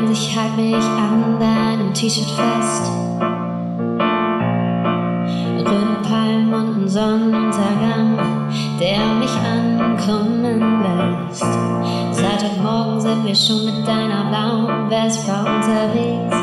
und ich halte mich an deinem T-Shirt fest. Grüne Palmen und ein Sonnenuntergang, der mich ankommen lässt. Seit heute Morgen sind wir schon mit deiner blauen Vespa unterwegs.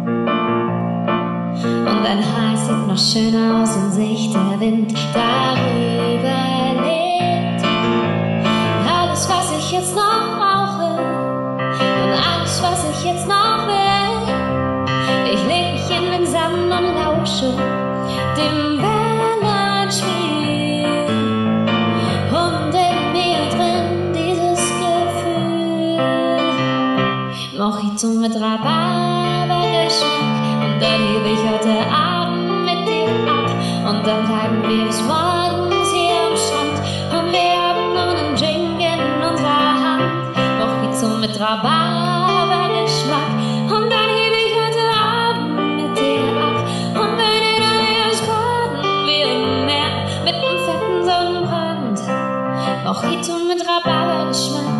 Und dein Haar sieht noch schöner aus, wenn sich der Wind darüber legt. Alles, was ich jetzt noch brauche und alles, was ich jetzt noch will. Ich leg mich in den Sand und lausche dem Wellenspiel. Und in mir drin dieses Gefühl. Mojito mit Rhabarbergeschmack. Und dann hebe ich heute Abend mit dir ab. Und dann bleiben wir bis morgens hier am Strand. Und wir haben nur einen Drink in unserer Hand. Mojito mit Rhabarbergeschmack. Und dann hebe ich heute Abend mit dir ab. Und wenn ihr dann erst baden wir im Meer mit einem fetten Sonnenbrand. Mojito mit Rhabarbergeschmack.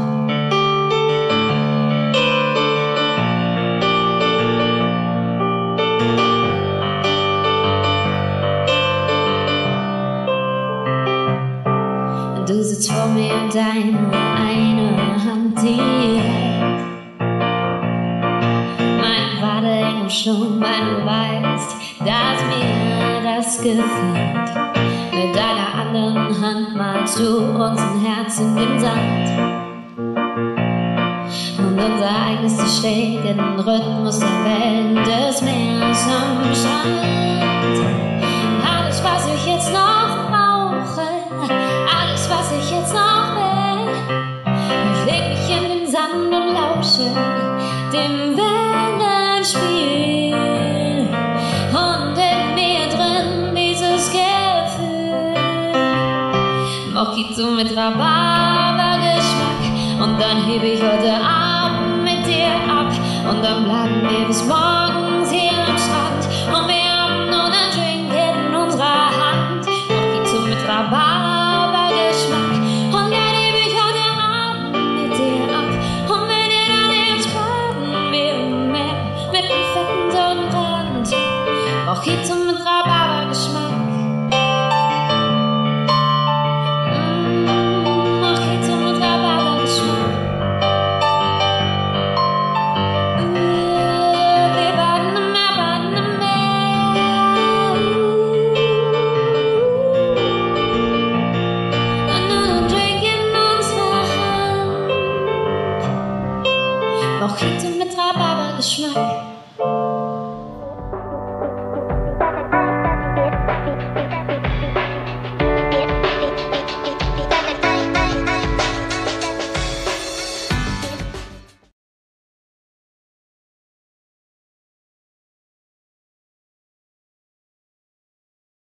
Du sitzt vor mir und deine eine Hand, die hält meine Wade eng umschlungen, weil du weißt, dass mir das gefällt. Mit deiner anderen Hand malst du uns ein Herz in den Sand. Und unser eigenes schlägt in den Rhythmus der Wellen des Meeres am Strand. Alles, was ich jetzt noch brauche, alles, was ich jetzt noch will. Ich leg mich in den Sand und lausche dem Wellenspiel. Und in mir drin dieses Gefühl. Mojito mit Rhabarbergeschmack. Und dann hebe ich heute Abend mit dir ab. Und dann bleiben wir bis morgens hier am Strand. Und wir haben nur einen Drink in unserer Hand. Mojito mit Rhabarbergeschmack. Und dann hebe ich heute Abend mit dir ab. Und wenn ihr dann erst baden wir im Meer mit einem fetten Sonnenbrand. Mojito mit Rhabarbergeschmack. Mojito mit Rhabarbergeschmack. Wir baden im Meer, baden im Meer. Und nur ein Drink in unserer Hand. Mojito mit Rhabarbergeschmack.